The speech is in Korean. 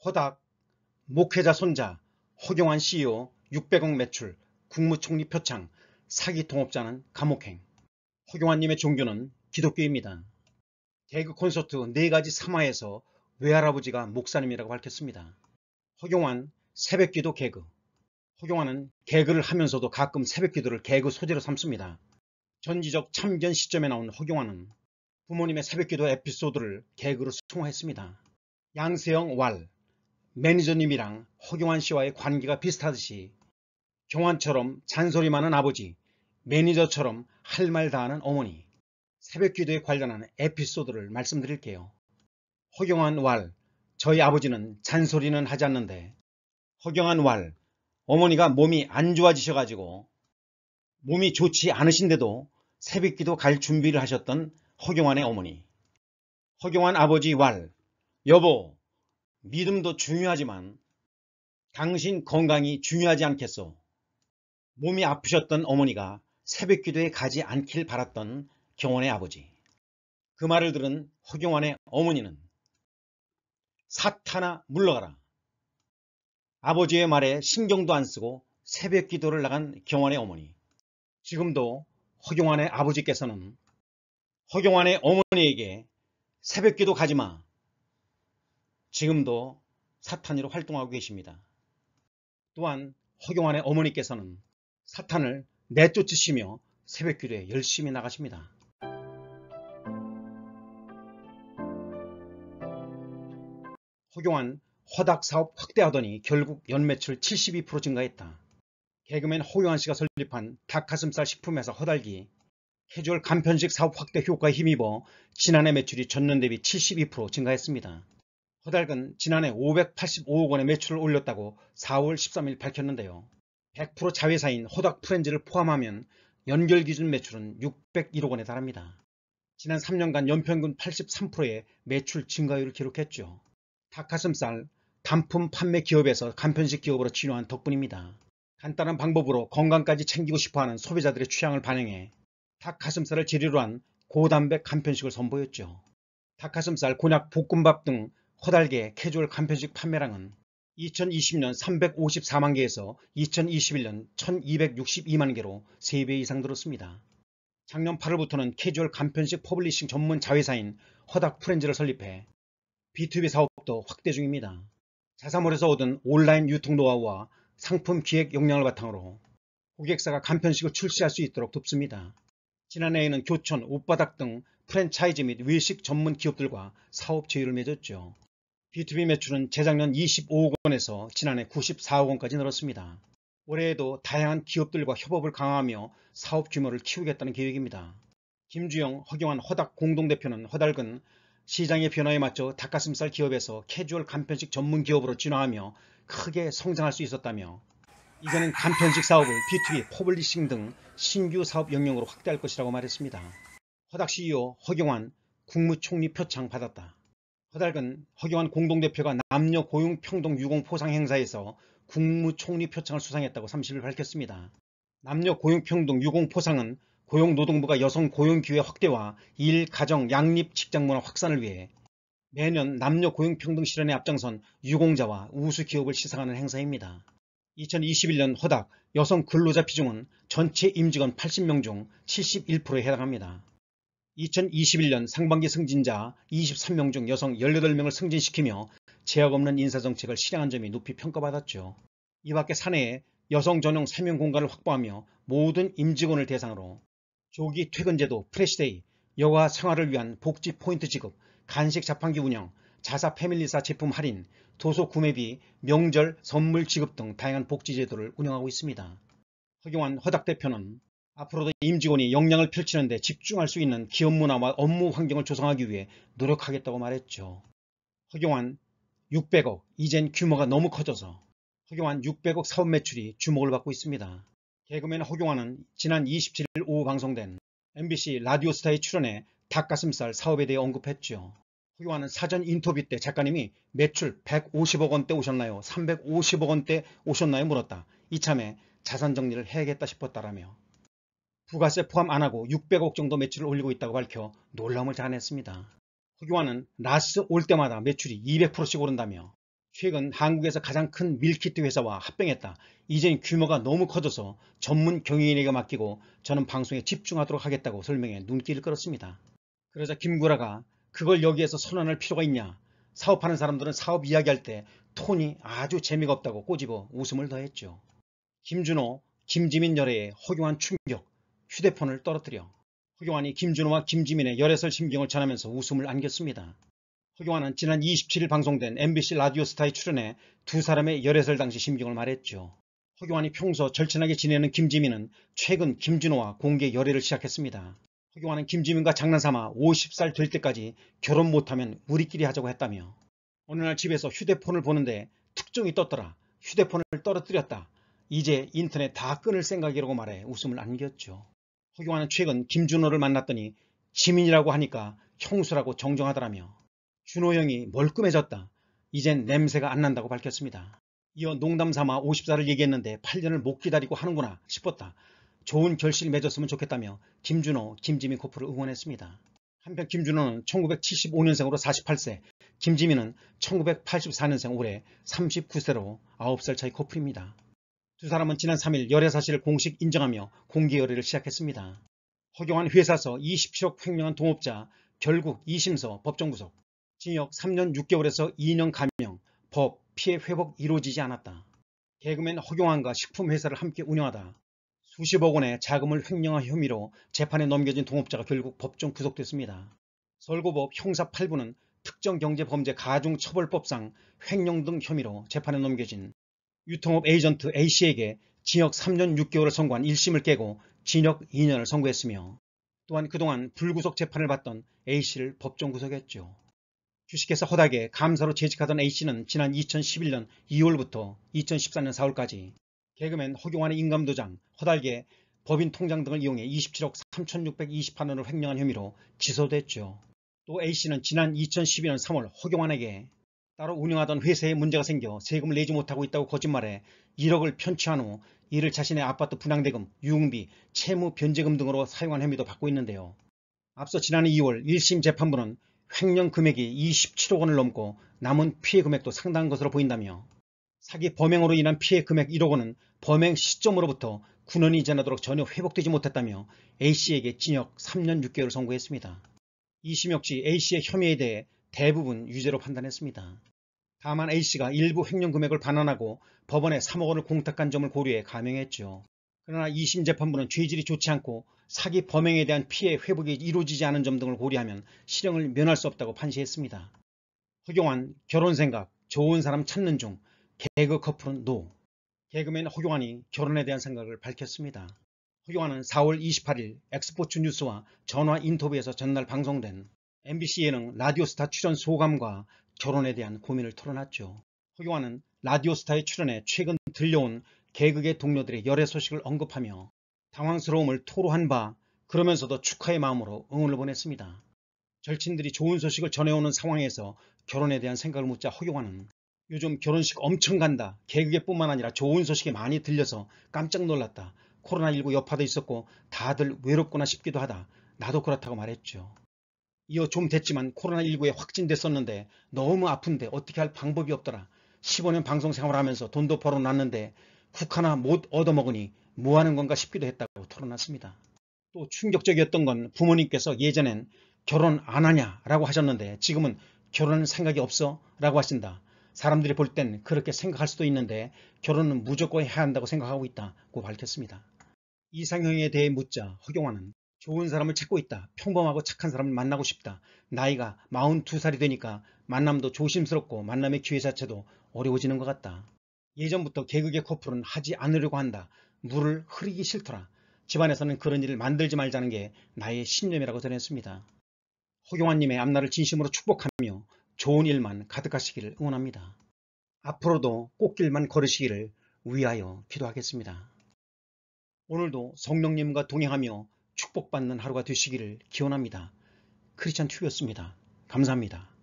허닥 목회자 손자 허경환 CEO 600억 매출 국무총리 표창 사기 통업자는 감옥행. 허경환님의 종교는 기독교입니다. 개그 콘서트 4가지 3화에서 외할아버지가 목사님이라고 밝혔습니다. 허경환 새벽기도 개그. 허경환은 개그를 하면서도 가끔 새벽기도를 개그 소재로 삼습니다. 전지적 참견 시점에 나온 허경환은 부모님의 새벽기도 에피소드를 개그로 승화했습니다. 양세형 왈 매니저님이랑 허경환 씨와의 관계가 비슷하듯이 경환처럼 잔소리 많은 아버지, 매니저처럼 할 말 다하는 어머니, 새벽기도에 관련한 에피소드를 말씀드릴게요. 허경환 왈, 저희 아버지는 잔소리는 하지 않는데. 허경환 왈, 어머니가 몸이 안 좋아지셔가지고 몸이 좋지 않으신데도 새벽기도 갈 준비를 하셨던 허경환의 어머니. 허경환 아버지 왈, 여보, 믿음도 중요하지만 당신 건강이 중요하지 않겠소. 몸이 아프셨던 어머니가 새벽기도에 가지 않길 바랐던 경환의 아버지. 그 말을 들은 허경환의 어머니는 사탄아 물러가라. 아버지의 말에 신경도 안 쓰고 새벽기도를 나간 경환의 어머니. 지금도 허경환의 아버지께서는 허경환의 어머니에게 새벽기도 가지마. 지금도 사탄으로 활동하고 계십니다. 또한 허경환의 어머니께서는 사탄을 내쫓으시며 새벽기도에 열심히 나가십니다. 허경환 허닥 사업 확대하더니 결국 연매출 72% 증가했다. 개그맨 허경환 씨가 설립한 닭가슴살 식품회사 허달기 캐주얼 간편식 사업 확대 효과에 힘입어 지난해 매출이 전년 대비 72% 증가했습니다. 허달은 지난해 585억 원의 매출을 올렸다고 4월 13일 밝혔는데요. 100% 자회사인 허닥 프렌즈를 포함하면 연결 기준 매출은 601억 원에 달합니다. 지난 3년간 연평균 83%의 매출 증가율을 기록했죠. 닭가슴살 단품 판매 기업에서 간편식 기업으로 진화한 덕분입니다. 간단한 방법으로 건강까지 챙기고 싶어하는 소비자들의 취향을 반영해 닭가슴살을 재료로 한 고단백 간편식을 선보였죠. 닭가슴살, 곤약, 볶음밥 등 허달의 캐주얼 간편식 판매량은 2020년 354만 개에서 2021년 1262만 개로 3배 이상 늘었습니다. 작년 8월부터는 캐주얼 간편식 퍼블리싱 전문 자회사인 허닥 프렌즈를 설립해 B2B 사업도 확대 중입니다. 자사몰에서 얻은 온라인 유통 노하우와 상품 기획 역량을 바탕으로 고객사가 간편식을 출시할 수 있도록 돕습니다. 지난해에는 교촌, 옷바닥 등 프랜차이즈 및 외식 전문 기업들과 사업 제휴를 맺었죠. B2B 매출은 재작년 25억 원에서 지난해 94억 원까지 늘었습니다. 올해에도 다양한 기업들과 협업을 강화하며 사업 규모를 키우겠다는 계획입니다. 김주영, 허경환 허닥 공동대표는 허달은 시장의 변화에 맞춰 닭가슴살 기업에서 캐주얼 간편식 전문 기업으로 진화하며 크게 성장할 수 있었다며 이제는 간편식 사업을 B2B, 퍼블리싱 등 신규 사업 영역으로 확대할 것이라고 말했습니다. 허닥 CEO 허경환 국무총리 표창 받았다. 허달은 허경환 공동대표가 남녀 고용평등 유공 포상 행사에서 국무총리 표창을 수상했다고 30일 밝혔습니다. 남녀 고용평등 유공 포상은 고용노동부가 여성 고용기회 확대와 일, 가정, 양립, 직장문화 확산을 위해 매년 남녀 고용평등 실현에 앞장선 유공자와 우수기업을 시상하는 행사입니다. 2021년 허닥 여성 근로자 비중은 전체 임직원 80명 중 71%에 해당합니다. 2021년 상반기 승진자 23명 중 여성 18명을 승진시키며 제약 없는 인사정책을 실행한 점이 높이 평가받았죠. 이밖에 사내에 여성 전용 사명 공간을 확보하며 모든 임직원을 대상으로 조기 퇴근제도, 프레시데이, 여가 생활을 위한 복지 포인트 지급, 간식 자판기 운영, 자사 패밀리사 제품 할인, 도서 구매비, 명절 선물 지급 등 다양한 복지 제도를 운영하고 있습니다. 허경환 허닥 대표는 앞으로도 임직원이 역량을 펼치는 데 집중할 수 있는 기업 문화와 업무 환경을 조성하기 위해 노력하겠다고 말했죠. 허경환 600억, 이젠 규모가 너무 커져서. 허경환 600억 사업 매출이 주목을 받고 있습니다. 개그맨 허경환은 지난 27일 오후 방송된 MBC 라디오스타에 출연해 닭가슴살 사업에 대해 언급했죠. 허경환은 사전 인터뷰 때 작가님이 매출 150억 원대 오셨나요? 350억 원대 오셨나요? 물었다. 이참에 자산 정리를 해야겠다 싶었다라며 부가세 포함 안하고 600억 정도 매출을 올리고 있다고 밝혀 놀라움을 자아냈습니다. 허경환은 라스 올 때마다 매출이 200%씩 오른다며 최근 한국에서 가장 큰 밀키트 회사와 합병했다. 이젠 규모가 너무 커져서 전문 경영인에게 맡기고 저는 방송에 집중하도록 하겠다고 설명해 눈길을 끌었습니다. 그러자 김구라가 그걸 여기에서 선언할 필요가 있냐. 사업하는 사람들은 사업 이야기할 때 톤이 아주 재미가 없다고 꼬집어 웃음을 더했죠. 김준호, 김지민 열애에 허경환 충격, 휴대폰을 떨어뜨려. 허경환이 김준호와 김지민의 열애설 심경을 전하면서 웃음을 안겼습니다. 허경환은 지난 27일 방송된 MBC 라디오스타에 출연해 두 사람의 열애설 당시 심경을 말했죠. 허경환이 평소 절친하게 지내는 김지민은 최근 김준호와 공개 열애를 시작했습니다. 허경환은 김지민과 장난삼아 50살 될 때까지 결혼 못하면 우리끼리 하자고 했다며 어느 날 집에서 휴대폰을 보는데 특종이 떴더라. 휴대폰을 떨어뜨렸다. 이제 인터넷 다 끊을 생각이라고 말해 웃음을 안겼죠. 허경환은 최근 김준호를 만났더니 지민이라고 하니까 형수라고 정정하더라며 준호 형이 멀끔해졌다. 이젠 냄새가 안 난다고 밝혔습니다. 이어 농담삼아 50살을 얘기했는데 8년을 못 기다리고 하는구나 싶었다. 좋은 결실을 맺었으면 좋겠다며 김준호, 김지민 커플을 응원했습니다. 한편 김준호는 1975년생으로 48세, 김지민은 1984년생 올해 39세로 9살 차이 커플입니다. 두 사람은 지난 3일 열애 사실을 공식 인정하며 공개 열애를 시작했습니다. 허경환 회사서 27억 횡령한 동업자 결국 2심서 법정 구속, 징역 3년 6개월에서 2년 감형, 법 피해 회복 이루어지지 않았다. 개그맨 허경환과 식품회사를 함께 운영하다 수십억 원의 자금을 횡령한 혐의로 재판에 넘겨진 동업자가 결국 법정 구속됐습니다. 서울고법 형사 8부는 특정경제범죄 가중처벌법상 횡령 등 혐의로 재판에 넘겨진 유통업 에이전트 A씨에게 징역 3년 6개월을 선고한 1심을 깨고 징역 2년을 선고했으며 또한 그동안 불구속 재판을 받던 A씨를 법정 구속했죠. 주식회사 허닥에 감사로 재직하던 A씨는 지난 2011년 2월부터 2014년 4월까지 개그맨 허경환의 인감도장, 허달계 법인 통장 등을 이용해 27억 3,628원을 횡령한 혐의로 기소됐죠. 또 A씨는 지난 2012년 3월 허경환에게 따로 운영하던 회사에 문제가 생겨 세금을 내지 못하고 있다고 거짓말해 1억을 편취한 후 이를 자신의 아파트 분양대금, 유흥비, 채무 변제금 등으로 사용한 혐의도 받고 있는데요. 앞서 지난해 2월 1심 재판부는 횡령 금액이 27억 원을 넘고 남은 피해 금액도 상당한 것으로 보인다며 사기 범행으로 인한 피해 금액 1억 원은 범행 시점으로부터 9년이 지나도록 전혀 회복되지 못했다며 A씨에게 징역 3년 6개월을 선고했습니다. 2심 역시 A씨의 혐의에 대해 대부분 유죄로 판단했습니다. 다만 A씨가 일부 횡령 금액을 반환하고 법원에 3억 원을 공탁한 점을 고려해 감형했죠. 그러나 2심 재판부는 죄질이 좋지 않고 사기 범행에 대한 피해 회복이 이루어지지 않은 점 등을 고려하면 실형을 면할 수 없다고 판시했습니다. 허경환 결혼 생각, 좋은 사람 찾는 중, 개그 커플은 노. 개그맨 허경환이 결혼에 대한 생각을 밝혔습니다. 허경환은 4월 28일 엑스포츠 뉴스와 전화 인터뷰에서 전날 방송된 MBC 예능 라디오스타 출연 소감과 결혼에 대한 고민을 털어놨죠. 허경환은 라디오스타에 출연해 최근 들려온 개그계 동료들의 열애 소식을 언급하며 당황스러움을 토로한 바 그러면서도 축하의 마음으로 응원을 보냈습니다. 절친들이 좋은 소식을 전해오는 상황에서 결혼에 대한 생각을 묻자 허경환은 요즘 결혼식 엄청 간다. 개그계뿐만 아니라 좋은 소식이 많이 들려서 깜짝 놀랐다. 코로나19 여파도 있었고 다들 외롭구나 싶기도 하다. 나도 그렇다고 말했죠. 이어 좀 됐지만 코로나19에 확진됐었는데 너무 아픈데 어떻게 할 방법이 없더라. 15년 방송 생활하면서 돈도 벌어놨는데 국 하나 못 얻어먹으니 뭐하는 건가 싶기도 했다고 털어놨습니다. 또 충격적이었던 건 부모님께서 예전엔 결혼 안 하냐라고 하셨는데 지금은 결혼 생각이 없어? 라고 하신다. 사람들이 볼 땐 그렇게 생각할 수도 있는데 결혼은 무조건 해야 한다고 생각하고 있다고 밝혔습니다. 이상형에 대해 묻자 허경환은 좋은 사람을 찾고 있다. 평범하고 착한 사람을 만나고 싶다. 나이가 42살이 되니까 만남도 조심스럽고 만남의 기회 자체도 어려워지는 것 같다. 예전부터 개그계 커플은 하지 않으려고 한다. 물을 흐리기 싫더라. 집안에서는 그런 일을 만들지 말자는 게 나의 신념이라고 전했습니다. 허경환님의 앞날을 진심으로 축복하며 좋은 일만 가득하시기를 응원합니다. 앞으로도 꽃길만 걸으시기를 위하여 기도하겠습니다. 오늘도 성령님과 동행하며 축복받는 하루가 되시기를 기원합니다. 크리스찬 튜브였습니다. 감사합니다.